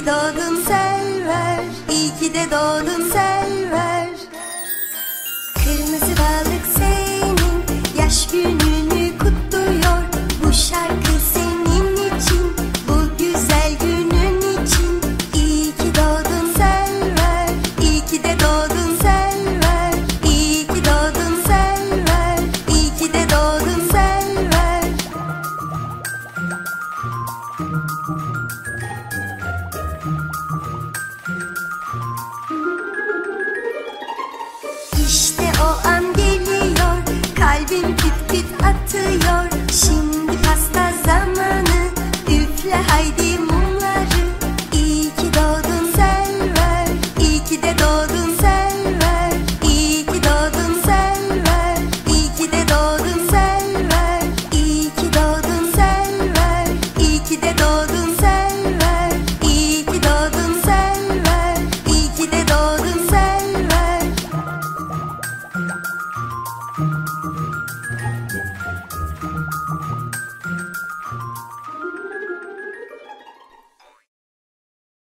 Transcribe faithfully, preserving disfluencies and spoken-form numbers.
doğdun Selver, iyi ki de doğdun Selver. Kırmızı balık senin yaş gününü kutluyor. Bu şarkı senin için, bu güzel günün için. İyi ki doğdun Selver, iyi ki de doğdun Selver. İyi ki doğdun Selver, iyi ki de doğdun Selver. İşte o an geliyor, kalbim küt küt atıyor. Şimdi pasta zamanı, üfle haydi